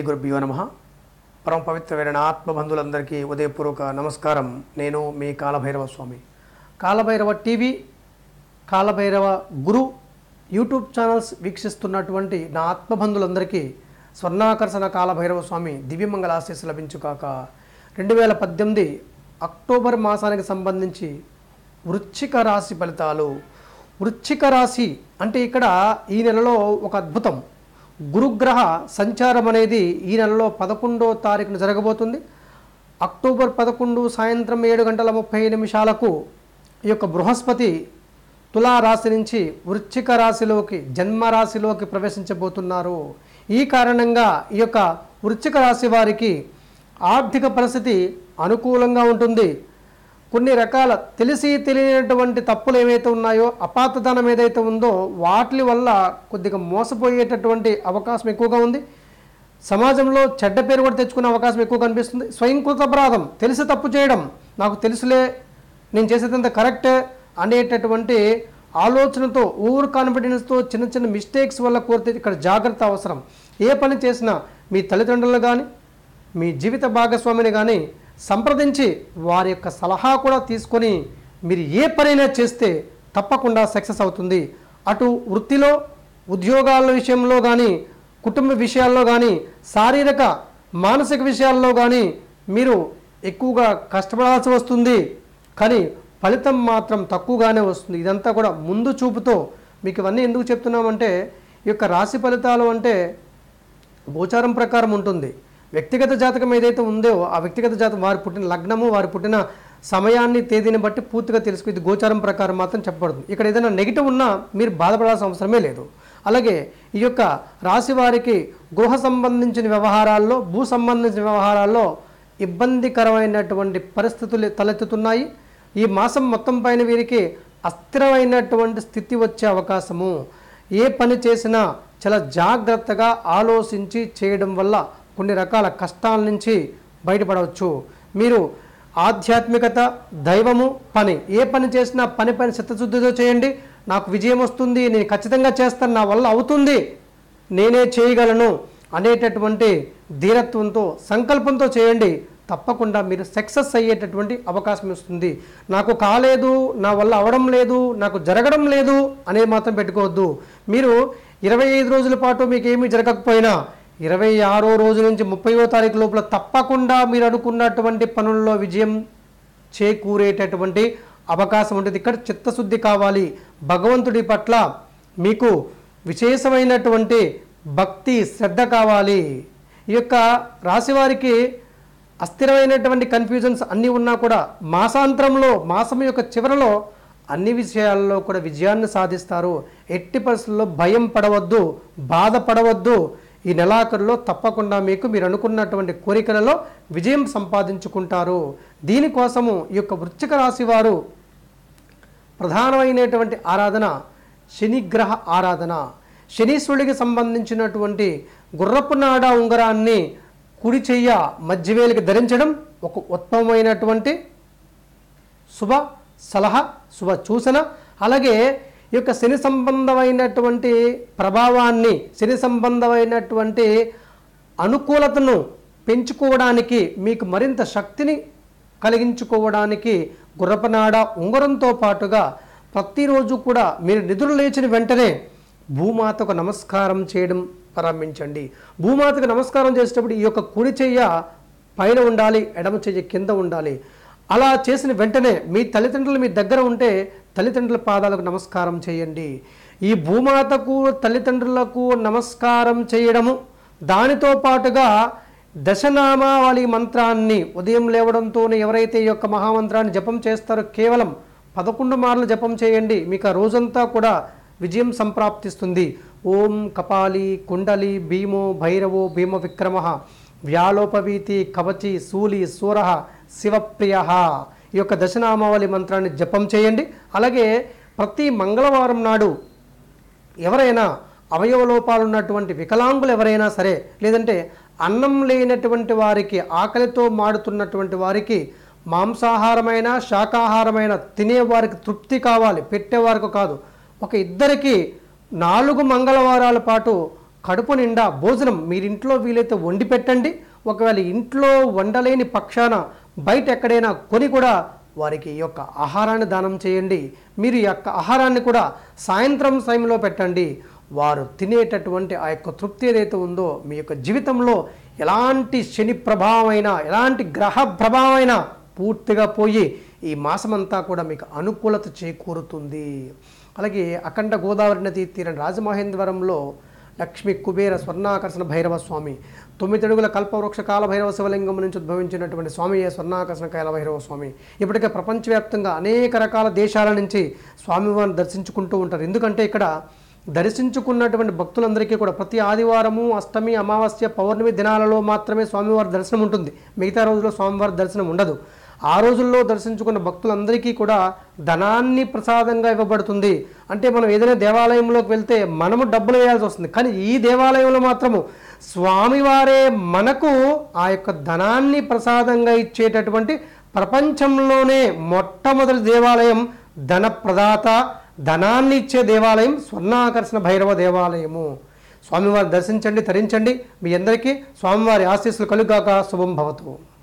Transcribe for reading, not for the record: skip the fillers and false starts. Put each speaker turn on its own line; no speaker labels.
శ్రీ గురుభ్యో నమః. పరమ పవిత్రమైన ఆత్మబంధువులందరికీ ఉదయపూర్వక నమస్కారం. నేను మీ Kalabhairava Swami. Kalabhairava TV, Kalabhairava Guru YouTube channels వీక్షిస్తున్నటువంటి నా ఆత్మబంధువులందరికీ స్వర్ణాకర్షణ కాలభైరవ స్వామి దివ్యమంగళ ఆశీస్సు లభించుకాక. 2018 అక్టోబర్ మాసానికి సంబంధించి వృశ్చిక రాశి ఫలితాలు. వృశ్చిక రాశి అంటే ఇక్కడ ఈ నెలలో ఒక అద్భుతం. గురుగ్రహ సంచారం అనేది ఈ నెలలో 11వ తారీఖున జరగబోతుంది. అక్టోబర్ 11 సాయంత్రం 7:30 ఈ యొక్క బృహస్పతి తులారాశి నుంచి వృశ్చిక రాశిలోకి జన్మరాశిలోకి ప్రవేశించబోతున్నారు. ఈ కారణంగా ఈ యొక్క వృశ్చిక రాశి వారికి ఆర్థిక పరిస్థితి అనుకూలంగా ఉంటుంది. కొన్ని రకాల తెలిసి తెలియనటువంటి తప్పులు ఏవైతే ఉన్నాయో, అపాతదనం ఏదైతే ఉందో వాటి వల్ల కొద్దిగా మోసపోయేటటువంటి అవకాశం ఎక్కువగా ఉంది. సమాజంలో చెడ్డ పేరు కూడా తెచ్చుకునే అవకాశం ఎక్కువ కనిపిస్తుంది. స్వయంకృత అపరాధం, తెలిసి తప్పు చేయడం, నాకు తెలుసులే నేను చేసేదంత కరెక్టే అనేటటువంటి ఆలోచనతో, ఓవర్ కాన్ఫిడెన్స్తో చిన్న చిన్న మిస్టేక్స్ వల్ల కోరితే ఇక్కడ జాగ్రత్త అవసరం. ఏ పని చేసినా మీ తల్లిదండ్రులు కానీ మీ జీవిత భాగస్వామిని కానీ సంప్రదించి వారి యొక్క సలహా కూడా తీసుకొని మీరు ఏ పనైనా చేస్తే తప్పకుండా సక్సెస్ అవుతుంది. అటు వృత్తిలో, ఉద్యోగాల విషయంలో కానీ, కుటుంబ విషయాల్లో కానీ, శారీరక మానసిక విషయాల్లో కానీ మీరు ఎక్కువగా కష్టపడాల్సి వస్తుంది. కానీ ఫలితం మాత్రం తక్కువగానే వస్తుంది. ఇదంతా కూడా ముందు చూపుతో మీకు ఇవన్నీ ఎందుకు చెప్తున్నామంటే, ఈ యొక్క రాశి ఫలితాలు అంటే గోచారం ప్రకారం ఉంటుంది. వ్యక్తిగత జాతకం ఏదైతే ఉందో ఆ వ్యక్తిగత జాతకం, వారి పుట్టిన లగ్నము, వారి పుట్టిన సమయాన్ని, తేదీని బట్టి పూర్తిగా తెలుసుకు ఇది గోచారం ప్రకారం మాత్రం చెప్పబడుతుంది. ఇక్కడ ఏదైనా నెగిటివ్ ఉన్నా మీరు బాధపడాల్సిన అవసరమే లేదు. అలాగే ఈ యొక్క రాశి వారికి గృహ సంబంధించిన వ్యవహారాల్లో, భూ సంబంధించిన వ్యవహారాల్లో ఇబ్బందికరమైనటువంటి పరిస్థితులు తలెత్తుతున్నాయి. ఈ మాసం మొత్తం పైన వీరికి అస్థిరమైనటువంటి స్థితి వచ్చే అవకాశము. ఏ పని చేసినా చాలా జాగ్రత్తగా ఆలోచించి చేయడం వల్ల కొన్ని రకాల కష్టాల నుంచి బయటపడవచ్చు. మీరు ఆధ్యాత్మికత, దైవము, పని, ఏ పని చేసినా పని చిత్తశుద్ధితో చేయండి. నాకు విజయం వస్తుంది, నేను ఖచ్చితంగా చేస్తాను, నా వల్ల అవుతుంది, నేనే చేయగలను అనేటటువంటి ధీరత్వంతో, సంకల్పంతో చేయండి. తప్పకుండా మీరు సక్సెస్ అయ్యేటటువంటి అవకాశం వస్తుంది. నాకు కాలేదు, నా వల్ల అవడం లేదు, నాకు జరగడం లేదు అనేది మాత్రం పెట్టుకోవద్దు. మీరు 25 రోజుల పాటు మీకు ఏమీ జరగకపోయినా 26వ రోజు నుంచి 30వ తారీఖు లోపల తప్పకుండా మీరు అనుకున్నటువంటి పనుల్లో విజయం చేకూరేటటువంటి అవకాశం ఉంటుంది. ఇక్కడ చిత్తశుద్ధి కావాలి. భగవంతుడి పట్ల మీకు విశేషమైనటువంటి భక్తి, శ్రద్ధ కావాలి. ఈ యొక్క రాశివారికి అస్థిరమైనటువంటి కన్ఫ్యూజన్స్ అన్నీ ఉన్నా కూడా మాసాంతరంలో, మాసం యొక్క చివరలో అన్ని విషయాల్లో కూడా విజయాన్ని సాధిస్తారు. ఎట్టి పరిస్థితుల్లో భయం పడవద్దు, బాధపడవద్దు. ఈ నెలాఖరులో తప్పకుండా మీరు అనుకున్నటువంటి కోరికలలో విజయం సంపాదించుకుంటారు. దీనికోసము ఈ యొక్క వృశ్చిక రాశి వారు ప్రధానమైనటువంటి ఆరాధన శనిగ్రహ ఆరాధన. శనీశ్వరుడికి సంబంధించినటువంటి గుర్రపు నాడ ఉంగరాన్ని కుడి చెయ్య మధ్యవేలికి ధరించడం ఒక ఉత్తమమైనటువంటి శుభ సలహా, శుభ సూచన. అలాగే ఈ యొక్క శని సంబంధమైనటువంటి ప్రభావాన్ని, శని సంబంధమైనటువంటి అనుకూలతను పెంచుకోవడానికి, మీకు మరింత శక్తిని కలిగించుకోవడానికి గుర్రపనాడ ఉంగరంతో పాటుగా ప్రతిరోజు కూడా మీరు నిద్ర లేచిన వెంటనే భూమాతకు నమస్కారం చేయడం ప్రారంభించండి. భూమాతకు నమస్కారం చేసేటప్పుడు ఈ యొక్క కుడి చెయ్య పైన ఉండాలి, ఎడమ చెయ్య కింద ఉండాలి. అలా చేసిన వెంటనే మీ తల్లిదండ్రులు మీ దగ్గర ఉంటే తల్లిదండ్రుల పాదాలకు నమస్కారం చేయండి. ఈ భూమాతకు, తల్లిదండ్రులకు నమస్కారం చేయడము, దానితో పాటుగా దశనామావళి మంత్రాన్ని ఉదయం లేవడంతోనే ఎవరైతే ఈ యొక్క మహామంత్రాన్ని జపం చేస్తారో కేవలం 11 మార్లు జపం చేయండి. మీకు ఆ రోజంతా కూడా విజయం సంప్రాప్తిస్తుంది. ఓం కపాలి కుండలి భీమో భైరవో భీమ విక్రమ వ్యాలోపవీతి కవచి శూలి సూర శివప్రియ, ఈ యొక్క దశనామావళి మంత్రాన్ని జపం చేయండి. అలాగే ప్రతి మంగళవారం నాడు ఎవరైనా అవయవ లోపాలు ఉన్నటువంటి వికలాంగులు ఎవరైనా సరే, లేదంటే అన్నం లేనటువంటి వారికి, ఆకలితో మాడుతున్నటువంటి వారికి, మాంసాహారమైన శాకాహారమైన తినేవారికి తృప్తి కావాలి, పెట్టేవారికి కాదు, ఒక ఇద్దరికి 4 మంగళవారాల పాటు కడుపు నిండా భోజనం మీరింట్లో వీలైతే వండి పెట్టండి. ఒకవేళ ఇంట్లో వండలేని పక్షాన బయట ఎక్కడైనా కొని కూడా వారికి ఈ యొక్క ఆహారాన్ని దానం చేయండి. మీరు ఈ యొక్క ఆహారాన్ని కూడా సాయంత్రం సమయంలో పెట్టండి. వారు తినేటటువంటి ఆ యొక్క తృప్తి ఏదైతే ఉందో మీ యొక్క జీవితంలో ఎలాంటి శని ప్రభావమైనా ఎలాంటి గ్రహ ప్రభావమైనా పూర్తిగా పోయి ఈ మాసమంతా కూడా మీకు అనుకూలత చేకూరుతుంది. అలాగే అఖండ గోదావరి నది తీరం రాజమహేంద్రవరంలో లక్ష్మీ కుబేర స్వర్ణాకర్షణ భైరవ స్వామి 9 అడుగుల కల్పవృక్ష కాలభైరవ శివలింగం నుంచి ఉద్భవించినటువంటి స్వామియే స్వర్ణాకర్షణ కాలభైరవ స్వామి. ఇప్పటికే ప్రపంచవ్యాప్తంగా అనేక రకాల దేశాల నుంచి స్వామివారిని దర్శించుకుంటూ ఉంటారు. ఎందుకంటే ఇక్కడ దర్శించుకున్నటువంటి భక్తులందరికీ కూడా ప్రతి ఆదివారము, అష్టమి, అమావాస్య, పౌర్ణమి దినాలలో మాత్రమే స్వామివారి దర్శనం ఉంటుంది. మిగతా రోజుల్లో స్వామివారి దర్శనం ఉండదు. ఆ రోజుల్లో దర్శించుకున్న భక్తులందరికీ కూడా ధనాన్ని ప్రసాదంగా ఇవ్వబడుతుంది. అంటే మనం ఏదైనా దేవాలయంలోకి వెళ్తే మనము డబ్బులు వేయాల్సి వస్తుంది. కానీ ఈ దేవాలయంలో మాత్రము స్వామివారే మనకు ఆ యొక్క ధనాన్ని ప్రసాదంగా ఇచ్చేటటువంటి ప్రపంచంలోనే మొట్టమొదటి దేవాలయం, ధన ప్రదాత, ధనాన్ని ఇచ్చే దేవాలయం స్వర్ణాకర్షణ భైరవ దేవాలయము. స్వామివారిని దర్శించండి, తరించండి. మీ అందరికీ స్వామివారి ఆశీస్సులు కలుగాక. శుభం భవతు.